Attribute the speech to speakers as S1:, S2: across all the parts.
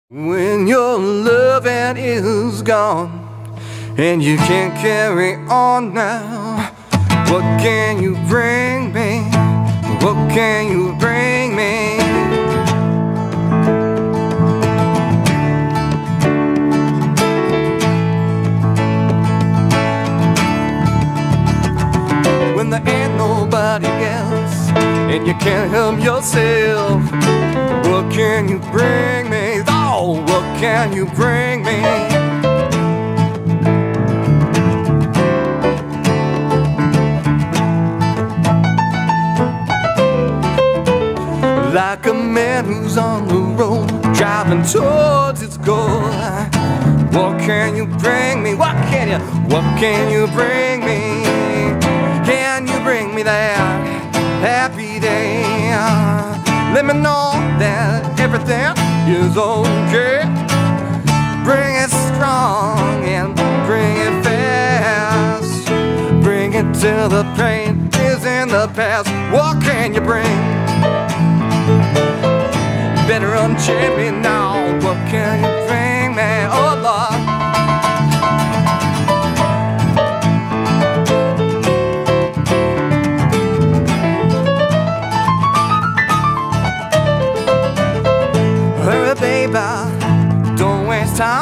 S1: When your loving is gone and you can't carry on now, what can you bring me? What can you bring me? When there ain't nobody else and you can't help yourself, what can you bring me? Oh, what can you bring me? Like a man who's on the road, driving towards its goal. What can you bring me? What can you bring me? Can you bring me that happy day? Let me know that everything is okay. Bring it strong and bring it fast. Bring it till the pain is in the past. What can you bring? Better unchain me now. What can you bring me? Oh Lord. Hurry, baby, don't waste time.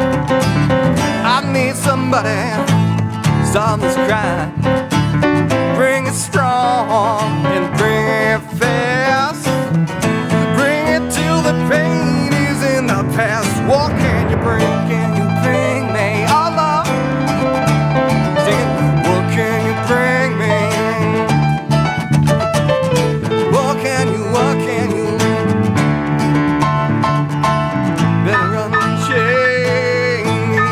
S1: I need somebody to solve this crime. Bring it strong and bring it fast. Bring it till the pain is in the past. What can you bring? Can you bring me? Oh Lord, sing it. What can you bring me? What can you? Better unchain me.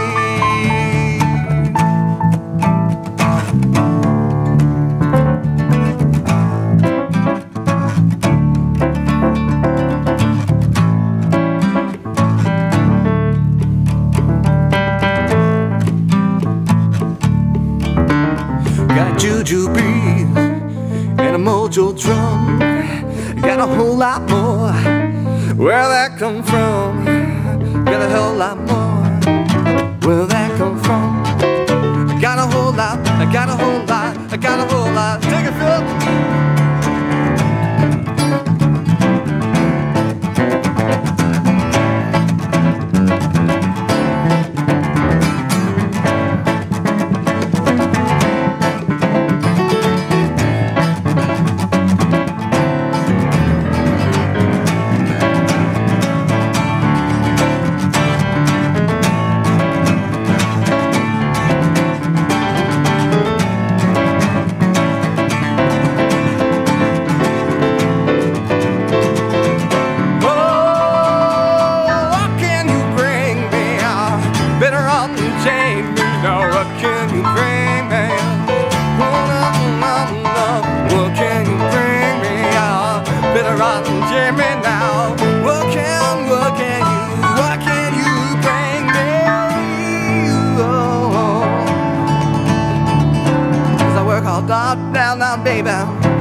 S1: Got a juju beat and a mojo drum. Got a whole lot more. Where that come from? Got a whole lot more. Where that come from? I got a whole lot. I got a whole lot. I got a whole lot. Take it, Phil. Unchain me now. What can you bring me? What can you bring me? Better unchain me now. What can you bring me? Oh, 'cause I work all down, baby,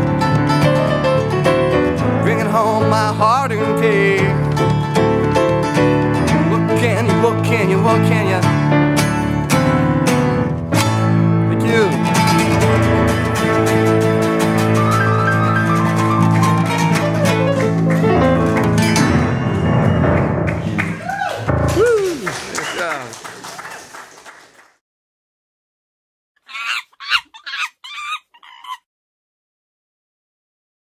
S1: bringing home my heart in pay. What can you?